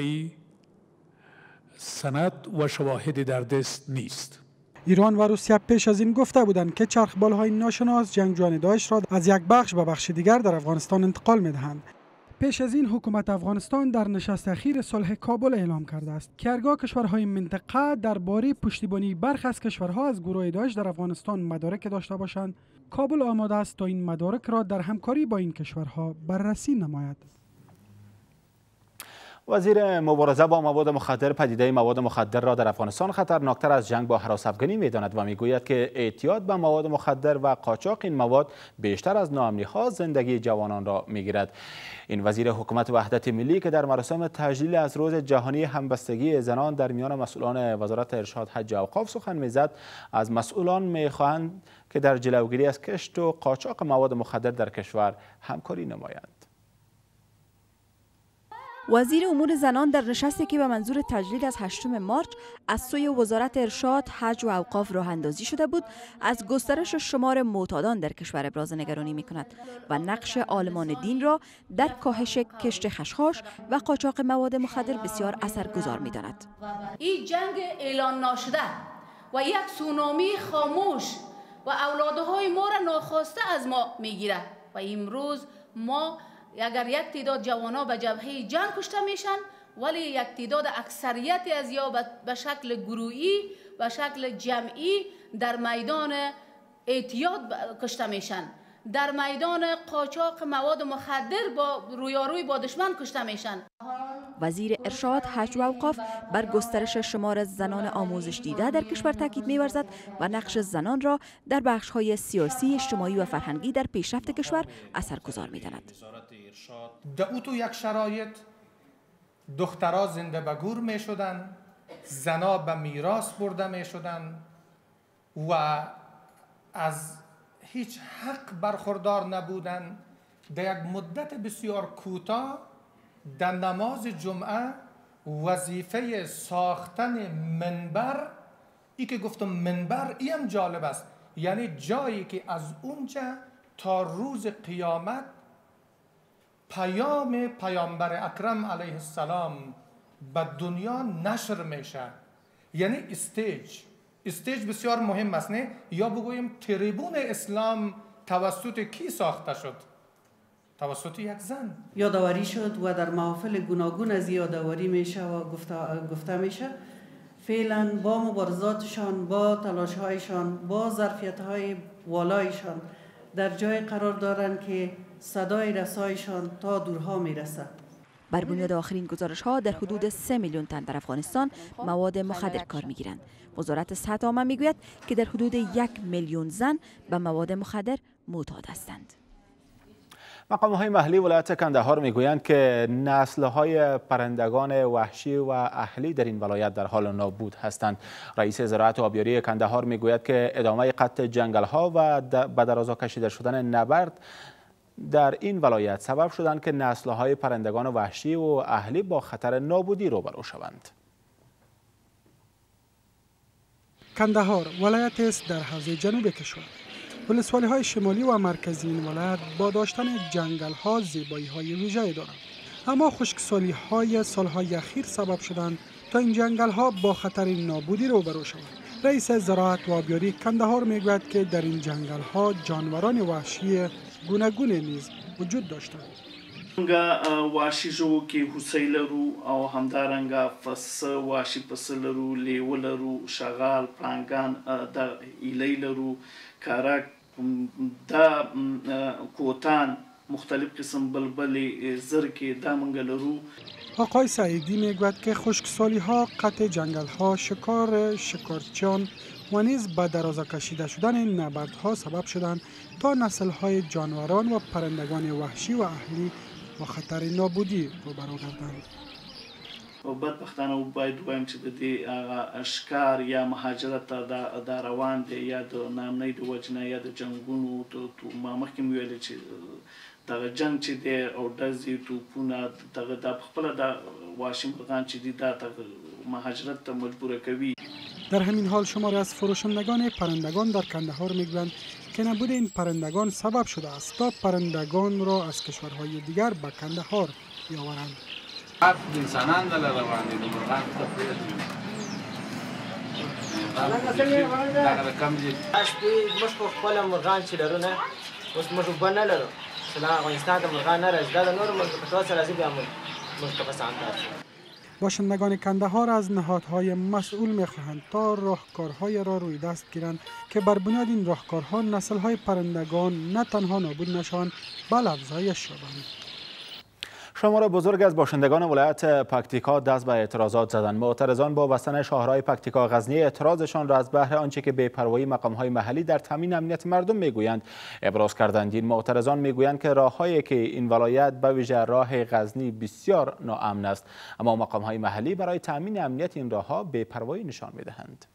سند و شواهدی در دست نیست. ایران و روسیه پیش از این گفته بودند که چرخبال‌های ناشناس جنگجویان داعش را از یک بخش به بخش دیگر در افغانستان انتقال می‌دهند. پیش از این حکومت افغانستان در نشست اخیر صلح کابل اعلام کرده است که هرگاه کشورهای منطقه درباره پشتیبانی برخی از کشورها از گروه داعش در افغانستان مدارک داشته باشند، کابل آماده است تا این مدارک را در همکاری با این کشورها بررسی نماید. وزیر مبارزه با مواد مخدر پدیده مواد مخدر را در افغانستان خطرناکتر از جنگ با هراس افغانی می‌داند و میگوید که اعتیاد به مواد مخدر و قاچاق این مواد بیشتر از ناامنی‌ها زندگی جوانان را می‌گیرد. این وزیر حکومت وحدت ملی که در مراسم تجلیل از روز جهانی همبستگی زنان در میان مسئولان وزارت ارشاد، حج و اوقاف سخن می‌زد، از مسئولان می‌خواهند که در جلوگیری از کشت و قاچاق مواد مخدر در کشور همکاری نمایند. وزیر امور زنان در نشستی که به منظور تجلیل از هشتم مارچ از سوی وزارت ارشاد، حج و اوقاف راه اندازی شده بود، از گسترش شمار معتادان در کشور ابراز نگرانی می کند و نقش عالمان دین را در کاهش کشت خشخاش و قاچاق مواد مخدر بسیار اثرگذار می داند. این جنگ اعلان ناشده و یک سونامی خاموش و اولادهای ما را ناخواسته از ما می گیرد و امروز ما اگر یک تعداد جوانا به جبهه جنگ کشته میشن، ولی یک تعداد اکثریتی از یا به شکل گروهی و شکل جمعی در میدان اعتیاد کشته میشن، در میدان قاچاق مواد مخدر با رویاروی با دشمن کشته میشن. وزیر ارشاد، حج و اوقاف بر گسترش شمار زنان آموزش دیده در کشور تاکید می‌ورزد و نقش زنان را در بخش‌های سیاسی، اجتماعی و فرهنگی در پیشرفت کشور اثرگذار می‌داند. در او تو یک شرایط دخترها زنده به گور می‌شدند، زنها به میراث برده می‌شدند و از هیچ حق برخوردار نبودند. در یک مدت بسیار کوتاه در نماز جمعه وظیفه ساختن منبر، ای که گفتم منبر ای هم جالب است، یعنی جایی که از اونجا تا روز قیامت پیام پیامبر اکرم علیه السلام به دنیا نشر میشه. یعنی استیج استیج بسیار مهم است، نه؟ یا بگوییم تریبون اسلام توسط کی ساخته شد؟ توسط یک زن. یادآوری شد و در محافل گوناگون از یادآوری میشه و گفته, گفته میشه فعلا با مبارزاتشان، با تلاشهایشان، با ظرفیت‌های والایشان در جای قرار دارند که صدای رسایشان تا دورها میرسد. بر بنیاد آخرین گزارش‌ها در حدود سه میلیون تن در افغانستان مواد مخدر کار می‌گیرند. وزارت صحت عامه میگوید که در حدود یک میلیون زن به مواد مخدر معتاد هستند. مقام‌های محلی ولایت کندهار میگویند که نسل‌های پرندگان وحشی و اهلی در این ولایت در حال نابود هستند. رئیس زراعت و آبیاری کندهار میگوید که ادامه قطع جنگل‌ها و به درازا کشیده شدن نبرد در این ولایت سبب شدند که نسل‌های پرندگان وحشی و اهلی با خطر نابودی روبرو شوند. کندهار ولایت است در حوزه جنوب کشور. ولسوالی های شمالی و مرکزی این ولایت با داشتن جنگل ها زیبایی های ویژه دارند، اما خشکسالی های سالهای اخیر سبب شدند تا این جنگل ها با خطر نابودی روبرو شوند. رئیس زراعت و آبیاری کندهار میگوید که در این جنگل ها جانوران وحشی گوناگون نیز وجود داشتند. وحشي ژوو کې هوسۍ لرو او همدارنګه پسه، وحشي پسه لرو، لیوه لرو، شغال، پړانګان، د ایلۍ لرو، کارک، دا کوتان، مختلف قسم بلبلې، زرکې، دا موږ لرو. آقای سعیدی میگوید که خشکسالی ها، قطع جنگل ها، شکار شکارچیان و نیز به درازا کشیده شدن نبردها سبب شدند تا نسل های جانوران و پرندگان وحشی و اهلی با خطر نابودی روبرو گردند. او بدبختانه باید ووایم چې د دې ښکار یا مهاجرت دا روان دی، یا د ناامنۍ د وجې نه، یا د جنګونو ما مخکې مې ویلې چې دغه جنګ چې دی او ډزې توپونه دغه دا پخپله دا وحشي مرغان چې دي دا مهاجرت ته مجبوره کوي. در همین حال شماری از فروشندگان پرندگان در کندهار میگویند که نبود این پرندگان سبب شده است تا پرندگان را از کشورهای دیگر به کندهار بیاورند. انسانان دل روان دي، د مرغان تفریح دي. دا کم دي. موږ خو خپل مرغان چې لرو نه، اوس موږ اوبه نه لرو. چې افغانستان د مرغان نه راځي، دا د نورو مملکتونو سره راځي، بیا موږ ته پسند راځي. باشندگان کندهار از نهادهای مسئول می‌خواهند تا راهکارهای را روی دست گیرند که بر بنیاد این راهکارها نسل‌های پرندگان نه تنها نابود نشوند بلکه افزایش یابند. شمار بزرگ از باشندگان ولایت پکتیکا دست به اعتراضات زدند. معترضان با بستن شاهراه پکتیکا غزنی اعتراضشان را از بهر آنچه که بی‌پروایی مقام‌های محلی در تامین امنیت مردم میگویند ابراز کردند. این معترضان میگویند که راههایی که این ولایت به ویژه راه غزنی بسیار ناامن است، اما مقام‌های محلی برای تامین امنیت این راهها بی‌پروایی نشان میدهند.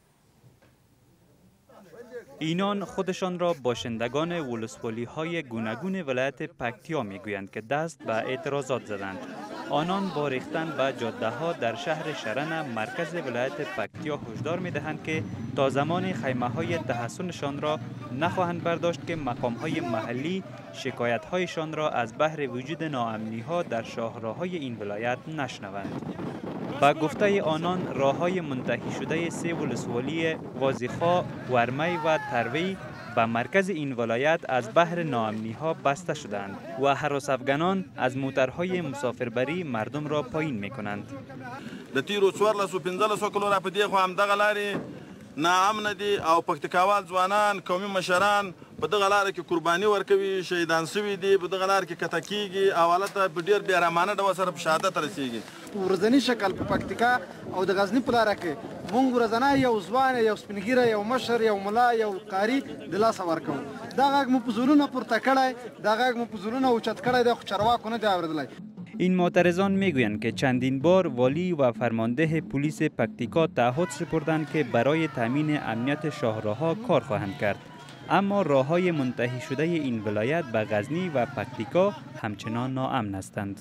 اینان خودشان را باشندگان ولسوالی های گوناگون ولایت پکتیا میگویند که دست به اعتراضات زدند. آنان با ریختن به جاده ها در شهر شرن مرکز ولایت پکتیا هشدار میدهند که تا زمان خیمه های تحصنشان را نخواهند برداشت که مقام های محلی شکایت هایشان را از بهر وجود ناامنی ها در شاهراهای این ولایت نشنوند. با گفته آنان راههای منتهی شده سه ولسوالی وازیخا، ورمی و تروی به مرکز این ولایت از بهر ناامنی ها بسته شدند و هراس افغانان از موترهای مسافربری مردم را پایین می کنند. د تیرو څوارلسو پنځلسو کلو را په دې خوا همدغه لارې ناامنه دي او پکتیکاوال ځوانان قومي مشران په دغه لاره کې قرباني ورکوي، شهیدان سوي دي، په دغه لاره کې قطع کیږي او هلته په ډېر بېارامانه ډول سره په شهادت رسېږي. ورځني شکل په پکتیکا او د غزني په لاره کې موږ ورځنی یو ځوان یو سپینګیره یو مشر یو ملا یو قاري د لاسه ورکوو. دا غږ مو په زړونه پورته کړی، دا غږ مو په زړونه اوچت کړی دی، خو چارواکو نه دی اورېدلی. این معترضان میگویند که چندین بار والی و فرمانده پلیس پکتیکا تعهد سپردند که برای تامین امنیت شاهراه‌ها کار خواهند کرد، اما راه‌های منتهی شده این ولایت به غزنی و پکتیکا همچنان ناامن هستند.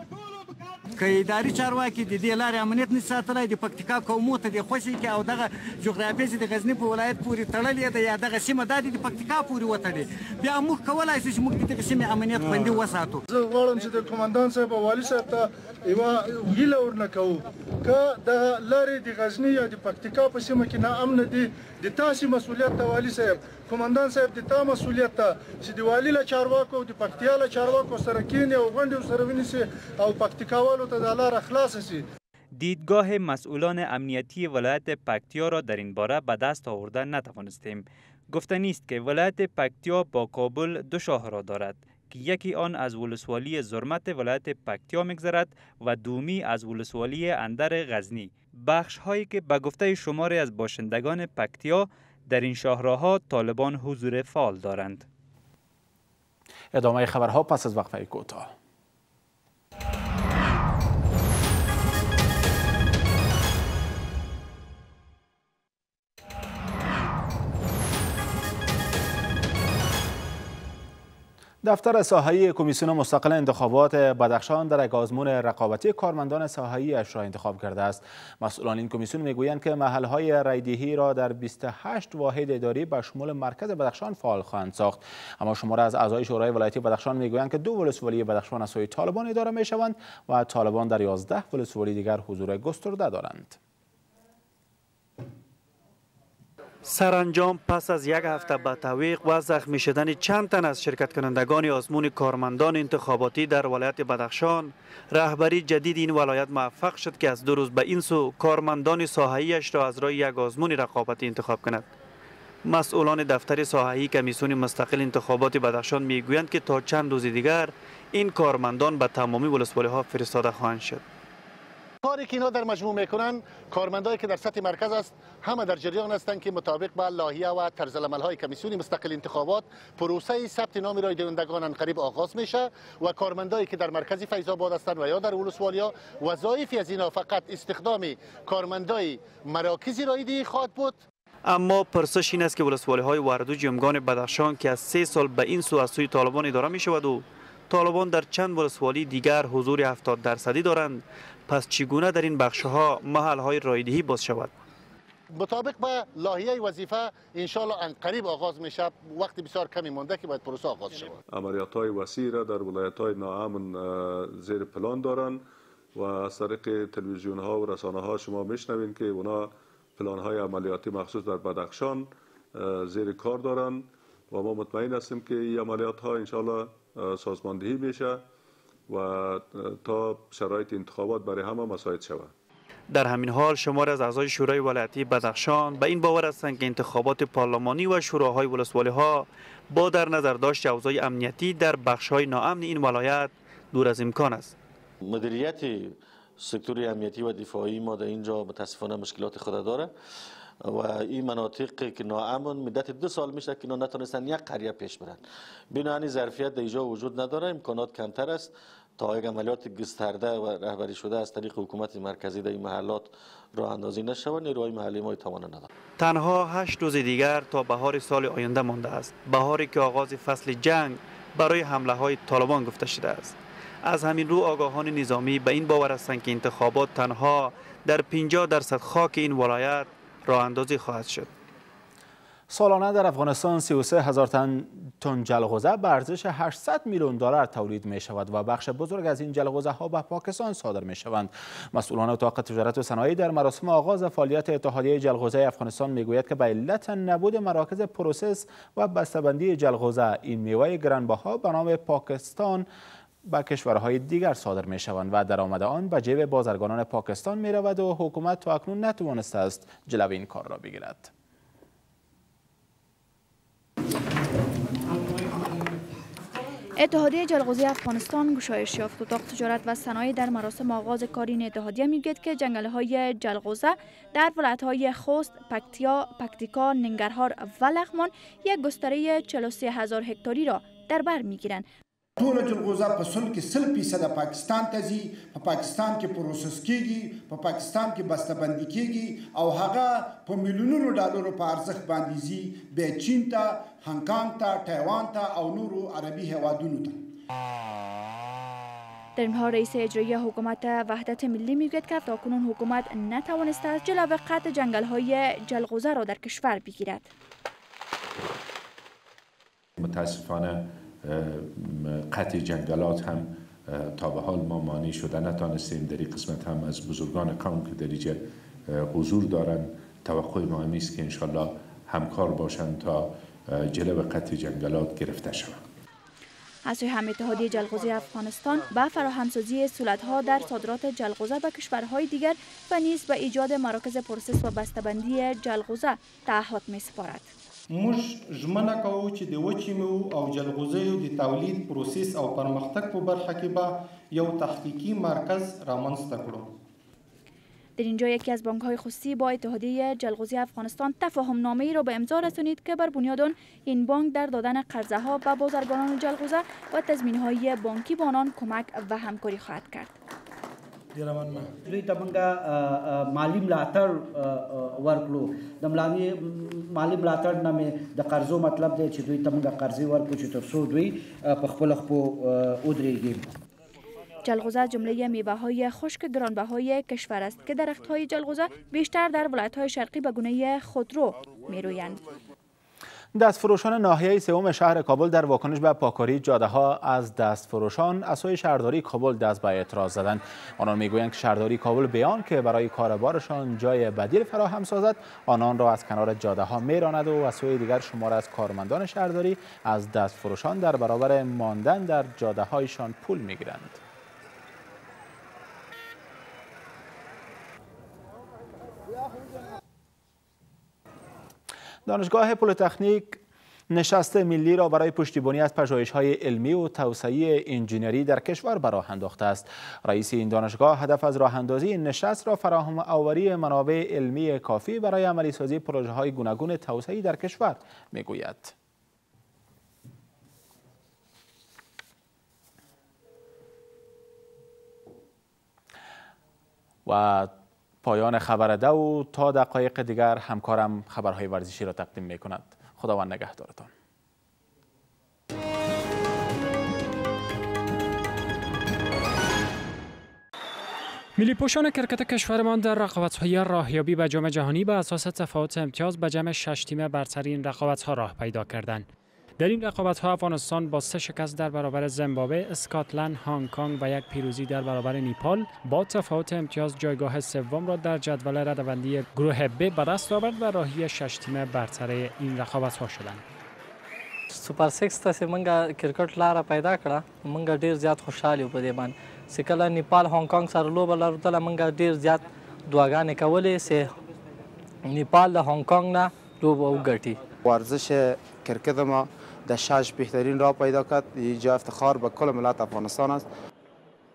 که اداري چارواکي د دې لارې امنیت نه ساتلی، د پکتیکا قومو ته د خوښي کې او دغه جغرافیه چې د غزني په ولایت پورې تړلې ده یا دغه سیمه دا د پکتیکا پورې وتړي، بیا موږ کولی شو چې موږ د دغه سیمې امنیت خوندي وساتو. زه غواړم چې د قمندان صاحب او والي صاحب ته یوه هیله ورنه کوو که د لارې د غزني یا د پکتیکا په سیمه کې ناامنه دي، د تاسې مسؤلیت ته والي صاحب، قمندان صاحب د تا مسؤلیت ته چې د والي له چارواکو او د پکتیا له چارواکو سره کینې او غونډې ورسره ونیسي او پکتیکاوالو ته د لاره خلاصه شي. دیدگاه مسئولان امنیتی ولایت پکتیا را در این باره به دست آورده نتوانستیم. گفتنی است که ولایت پکتیا با کابل دو شاهراه دارد که یکی آن از ولسوالی زرمت ولایت پکتیا میگذرد و دومی از ولسوالی اندر غزنی. بخش هایی که به گفته شماری از باشندگان پکتیا در این شاهراه‌ها طالبان حضور فعال دارند. ادامه خبرها پس از وقفه کوتاه. دفتر ساحه‌ای کمیسیون مستقل انتخابات بدخشان در یک آزمون رقابتی کارمندان ساحه‌ای اش را انتخاب کرده است. مسئولان این کمیسیون میگویند که محل‌های رایدهی را در بیست و هشت واحد اداری به شمول مرکز بدخشان فعال خواهند ساخت. اما شماره از اعضای شورای ولایتی بدخشان میگویند که دو ولسوالی بدخشان از سوی طالبان اداره میشوند و طالبان در یازده ولسوالی دیگر حضور گسترده دارند. سرانجام پس از یک هفته به تعویق و زخمی شدن چند تن از شرکت کنندگان آزمون کارمندان انتخاباتی در ولایت بدخشان، رهبری جدید این ولایت موفق شد که از دو روز به این سو کارمندان ساحه‌ایش را از راه یک آزمون رقابتی انتخاب کند. مسئولان دفتر ساحه‌ای کمیسیون مستقل انتخابات بدخشان میگویند که تا چند روز دیگر این کارمندان به تمامی ولسوالی‌ها فرستاده خواهند شد. کاری که اینا در مجموع میکنن، کارمندایی که در سطح مرکز است همه در جریان هستند که مطابق با لایحه و طرز العمل‌های کمیسیون مستقل انتخابات پروسه ثبت نام رای دهندگان قریب آغاز میشه و کارمندایی که در مرکز فیض آباد هستند و یا در ولسوالیا وظایفی از اینا فقط استخدام کارمندای مراکز رایدهی خواهد بود. اما پرسش این است که ولسوالی‌های ورد و جیمگان بدخشان که از سه سال به این سو از سوی طالبان اداره می شود و طالبان در چند ولسوالی دیگر حضور هفتاد درصدی دارند، پس چگونه در این بخش‌ها محل‌های رایدهی باز شود؟ مطابق با لایحه وظیفه انشالله ان قریب آغاز میشه، وقت بسیار کمی مانده که باید پروسه آغاز شود. عملیات‌های وسیع را در ولایت‌های ناامن زیر پلان دارند و از طریق تلویزیون‌ها و رسانه‌ها شما میشنوید که اونا پلان‌های عملیاتی مخصوص در بدخشان زیر کار دارند و ما مطمئن هستیم که این عملیات‌ها انشالله سازماندهی میشه و تا شرایط انتخابات برای همه مساعد شود. در همین حال شمار از اعضای شورای ولایتی بدخشان به این باور هستند که انتخابات پارلمانی و شوراهای ولسوالی‌ها با در نظر داشت اوضاع امنیتی در بخش‌های ناامن این ولایت دور از امکان است. مدیریت سکتور امنیتی و دفاعی ما در اینجا متاسفانه مشکلات خود داره و این مناطق که ناامن مدت دو سال میشه که اینا نتونستن یک قریه پیش برن. بنابراین ظرفیت در اینجا وجود نداره، امکانات کمتر است تا یک عملیات گسترده و رهبری شده از طریق حکومت مرکزی در این محلات راه اندازی نشود. نیروهای محلی ما توان ندارد. تنها هشت روز دیگر تا بهار سال آینده مانده است، بهاری که آغاز فصل جنگ برای حمله های طالبان گفته شده است. از همین رو آگاهان نظامی به این باور هستند که انتخابات تنها در پنجاه درصد خاک این ولایت راه اندازی خواهد شد. سالانه در افغانستان سی و سه هزار تن جلغوزه به ارزش هشتصد میلیون دلار تولید می شود و بخش بزرگ از این جلغوزه ها به پاکستان صادر می شوند. مسئولان اتاق تجارت و صنایع در مراسم آغاز فعالیت اتحادیه جلغوزه افغانستان می گوید که به علت نبود مراکز پروسس و بسته‌بندی جلغوزه این میوه گرانبها به نام پاکستان به کشورهای دیگر صادر می شوند و درآمد آن به جیب بازرگانان پاکستان می رود و حکومت تا اکنون نتوانسته است جلوی این کار را بگیرد. اتحادیه جلغوزه افغانستان گشایش یافت. اتاق تجارت و صنایع در مراسم آغاز کار این اتحادیه میگوید که جنگل‌های جلغوزه در ولایت‌های خوست، پکتیا، پکتیکا، ننگرهار و لغمان یک گستره چهل و سه هزار هکتاری را در بر میگیرند. ټول جلغوزه په سل کې سل فیصده پاکستان ته ځي، په پاکستان کې پروسس کیږي، په پاکستان کې بسته‌بندي کیږي او هغه په میلیونونو ډالرو په ارزښت باندې ځي به چین ته، هنګکانګ ته، تایوان ته او نورو عربي هیوادونو ته. در این حال رئیس اجرایی حکومت وحدت ملی میگوید که تاکنون حکومت نتوانسته است جلوی قطع جنگل‌های جلغوزه را در کشور بگیرد. متاسفانه قطع جنگلات هم تا به حال ما مانع شده نتانستیم. در این قسمت هم از بزرگان قوم که در اینجا حضور دارند توقع ما همی است که انشالله همکار باشند تا جلو قطع جنگلات گرفته شود. از سوی هم اتحادیه جلغوزه افغانستان به فراهمسازی سهولت‌ها در صادرات جلغوزه به کشورهای دیگر و نیز به ایجاد مراکز پروسس و بسته‌بندی جلغوزه تعهد می‌سپارد. موږ ژمنه کوو چې د وچې میوو او جلغوزیو د تولید پروسس او پرمختګ په برخه کې به یو تحقیقی مرکز رامنځته کړو. در اینجا یکی از بانک‌های خصوصی با اتحادیه جلغوزه افغانستان تفاهم نامه‌ای را به امضا رسانید که بر بنیاد آن این بانک در دادن قرضه‌ها به بازرگانان جلغوزه و تضمین‌های بانکی به آنان کمک و همکاری خواهد کرد. دوی ته موږ مالی ملاتړ ورکړو. د مالی ملاتړ نه مې د قرضو مطلب دی چې دوی ته موږ قرضې ورکړو چې تر څو دوی په خپلو خپو ودرېږي. جلغوزه جمله میوه‌های خشک گرانبهای کشور است که درخت‌های جلغوزه بیشتر در ولایت‌های شرقی به گونه خودرو می‌رویند. دستفروشان ناحیه سوم شهر کابل در واکنش به پاکاری جاده‌ها از دستفروشان از سوی شهرداری کابل دست به اعتراض زدند. آنان میگویند که شهرداری کابل بیان که برای کاربارشان جای بدیل فراهم سازد، آنان را از کنار جاده‌ها میراند و از سوی دیگر شمار از کارمندان شهرداری از دستفروشان در برابر ماندن در جاده‌هایشان پول میگیرند. دانشگاه پلی‌تکنیک نشست ملی را برای پشتیبانی از پژوهش‌های علمی و توسعه انجینری در کشور به راه انداخته است. رئیس این دانشگاه هدف از راه اندازی این نشست را فراهم آوری منابع علمی کافی برای عملی سازی پروژه‌های گوناگون توسعه‌ای در کشور می‌گوید. و پایان خبر دو و تا دقایق دیگر همکارم خبرهای ورزشی را تقدیم می کند. خداوند نگهدارتان. ملی پوشان کرکت کشورمان در رقابت‌های راهیابی به جام جهانی به اساس تفاوت امتیاز به جمع شش تیم برتر این رقابت‌ها راه پیدا کردند. در این رقابت‌ها افغانستان با سه شکست در برابر زیمبابوه، اسکاتلند، هنگ کنگ و یک پیروزی در برابر نیپال با تفاوت امتیاز جایگاه سوم را در جدول رده‌بندی گروه ب به دست آورد و راهی شش تیم برتر این رقابت‌ها شدند. سوپر سکس ته موږ کرکټ لاره پیدا کړه، موږ ډیر زیات خوشاله په دې باندې چې کله نیپال هنگ کنگ سره لوبه لرله موږ ډیر زیات دعاګانې کولې چې نیپال د هنگ کنگ نه لوبه وګټي. ورزش کرکت ما در شش بهترین راه پیدا کرد. اینجا افتخار به کل ملت افغانستان است.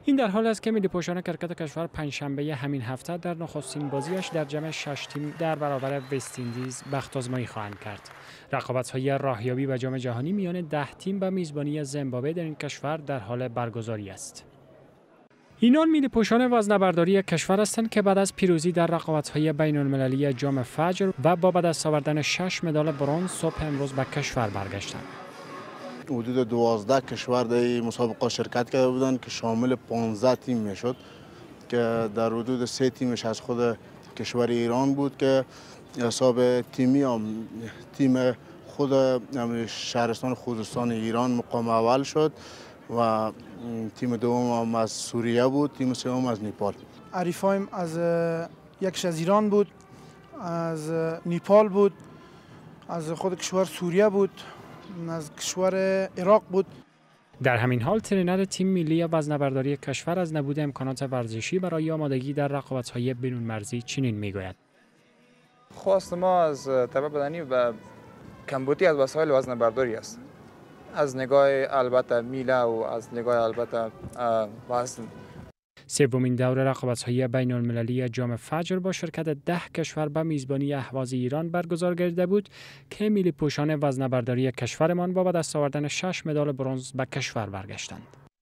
این در حال است که ملی پوشان کرکت کشور پنجشنبه همین هفته در نخستین بازیش در جمع شش تیم در برابر وست اندیز بخت آزمایی خواهند کرد. رقابت‌های راهیابی به جام جهانی میان ده تیم به میزبانی زیمبابوه در این کشور در حال برگزاری است. اینان ملی پوشان وزنه‌برداری کشور هستند که بعد از پیروزی در رقابت‌های بین‌المللی جام فجر و با به دست آوردن شش مدال برنز صبح امروز به کشور برگشتند. حدود دوازده کشور در این مسابقه شرکت کرده بودند که شامل پانزده تیم میشد که در حدود سه تیمش از خود کشور ایران بود که حساب تیمی هم تیم خود شهرستان خوزستان ایران مقام اول شد و تیم دوم هم از سوریه بود، تیم سوم از نیپال. حریفایم از یکش از ایران بود، از نیپال بود، از خود کشور سوریه بود، از کشور عراق بود. در همین حال ترینر تیم ملی وزنه‌برداری کشور از نبود امکانات ورزشی برای آمادگی در رقابت‌های بین‌المرزی چنین میگوید: خواست ما از تبع بدنی و کمبودی از وسایل وزنه‌برداری است. از نگاه البته میله و از نگاه البته وزن. سومین دور رقابت‌های بین‌المللی جام فجر با شرکت ده کشور به میزبانی اهواز ایران برگزار گردیده بود که ملی پوشان وزنه‌برداری کشورمان با به دست آوردن شش مدال برنز به کشور برگشتند.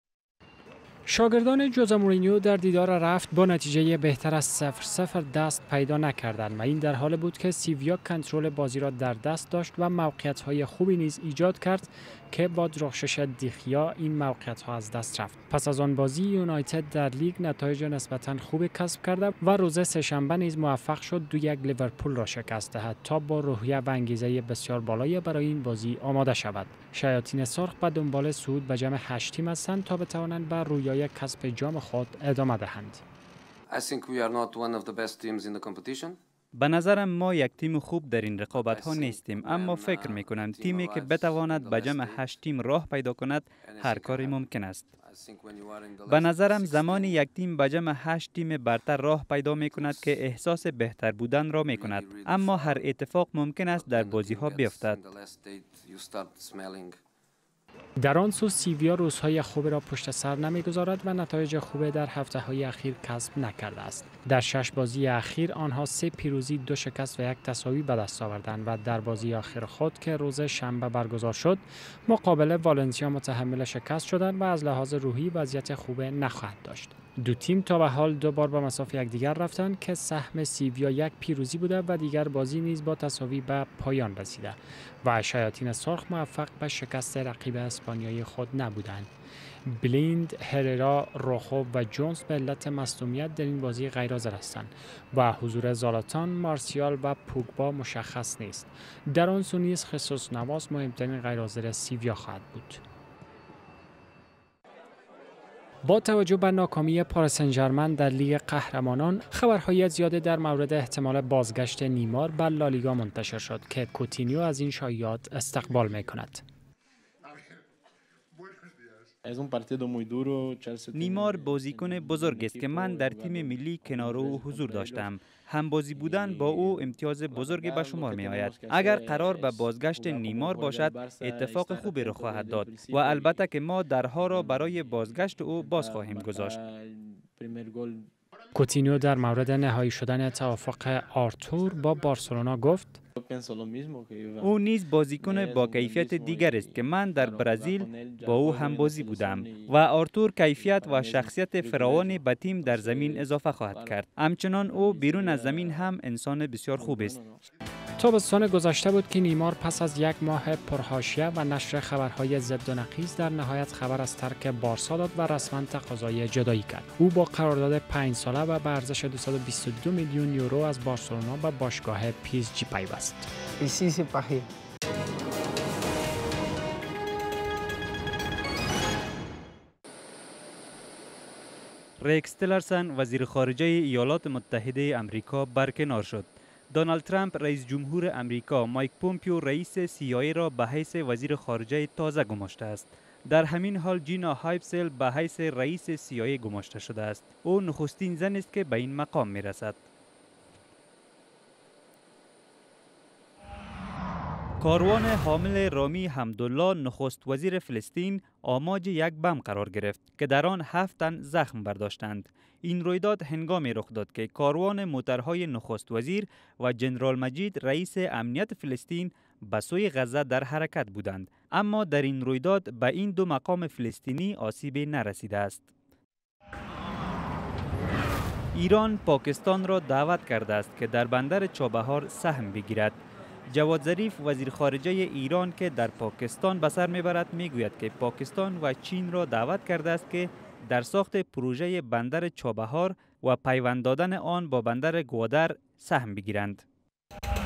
شاگردان جوزه مورینیو در دیدار رفت با نتیجه بهتر از صفر صفر دست پیدا نکردند و این در حال بود که سیویا کنترل بازی را در دست داشت و موقعیت‌های خوبی نیز ایجاد کرد که با درخشش دیخیا این موقعیت‌ها از دست رفت. پس از آن بازی یونایتد در لیگ نتایج نسبتاً خوبی کسب کرده و روز سه‌شنبه نیز موفق شد دو یک لیورپول را شکست دهد تا با روحیه و انگیزه بسیار بالای برای این بازی آماده شود. شیاطین سرخ به دنبال صعود به جام هشت تیم هستند تا بتوانند بر رویای کسب جام خود ادامه دهند. I think we are not one of the best teams in the competition. به نظرم ما یک تیم خوب در این رقابت ها نیستیم، اما فکر می کنم تیمی که بتواند به جمع هشت تیم راه پیدا کند هر کاری ممکن است. به نظرم زمانی یک تیم به جمع هشت تیم برتر راه پیدا می کند که احساس بهتر بودن را می کند، اما هر اتفاق ممکن است در بازی ها بیفتد. در آن سو سیویا روزهای خوب را پشت سر نمیگذارد و نتایج خوب در هفته های اخیر کسب نکرده است. در شش بازی اخیر آنها سه پیروزی، دو شکست و یک تساوی به دست آوردند و در بازی آخر خود که روز شنبه برگزار شد مقابل والنسیا متحمل شکست شدند و از لحاظ روحی وضعیت خوب نخواهد داشت. دو تیم تا به حال دو بار به مساف یکدیگر رفتند که سهم سیویا یک پیروزی بوده و دیگر بازی نیز با تساوی به پایان رسیده و شیاطین سرخ موفق به شکست رقیب اسپانیایی خود نبودند. بلیند، هررا، روخو و جونز به علت مصدومیت در این بازی غیرحاضر هستند و حضور زالاتان، مارسیال و پوگبا مشخص نیست. در آن سو نیز خصوص نواس مهمترین غیرحاضر سیویا خواهد بود. با توجه به ناکامی پاریس سن ژرمن در لیگ قهرمانان، خبرهای زیاده در مورد احتمال بازگشت نیمار به لالیگا منتشر شد که کوتینیو از این شایعات استقبال می‌کند. نیمار بازیکن بزرگ است که من در تیم ملی کنار او حضور داشتم. هم بازی بودن با او امتیاز بزرگی به شمار می آید. اگر قرار به بازگشت نیمار باشد اتفاق خوبی را خواهد داد و البته که ما درها را برای بازگشت او باز خواهیم گذاشت. کوتینیو در مورد نهایی شدن توافق آرتور با بارسلونا گفت: او نیز بازیکن با کیفیت دیگر است که من در برزیل با او هم بازی بودم و آرتور کیفیت و شخصیت فراوانی به تیم در زمین اضافه خواهد کرد. همچنان او بیرون از زمین هم انسان بسیار خوب است. تابستان گذشته بود که نیمار پس از یک ماه پرحاشیه و نشر خبرهای ضد و نقیض در نهایت خبر از ترک بارسا داد و رسما تقاضای جدایی کرد. او با قرارداد پنج ساله و به ارزش دویست و بیست و دو میلیون یورو از بارسلونا به باشگاه پی اس جی پیوست. ریکس تیلرسن وزیر خارجه ایالات متحده آمریکا برکنار شد. دونالد ترامپ رئیس جمهور آمریکا مایک پومپیو رئیس سی آی ای را به حیث وزیر خارجه تازه گماشته است. در همین حال جینا هایپسل به حیث رئیس سی آی ای گماشته شده است. او نخستین زن است که به این مقام می رسد. کاروان حامل رامی حمدالله نخست وزیر فلسطین آماج یک بم قرار گرفت که در آن هفت تن زخم برداشتند. این رویداد هنگامی رخ داد که کاروان موترهای نخست وزیر و جنرال مجید رئیس امنیت فلسطین به سوی غزه در حرکت بودند، اما در این رویداد به این دو مقام فلسطینی آسیبی نرسیده است. ایران پاکستان را دعوت کرده است که در بندر چابهار سهم بگیرد. جواد ظریف وزیر خارجه ایران که در پاکستان به سر میبرد میگوید که پاکستان و چین را دعوت کرده است که در ساخت پروژه بندر چابهار و پیوند دادن آن با بندر گوادر سهم بگیرند.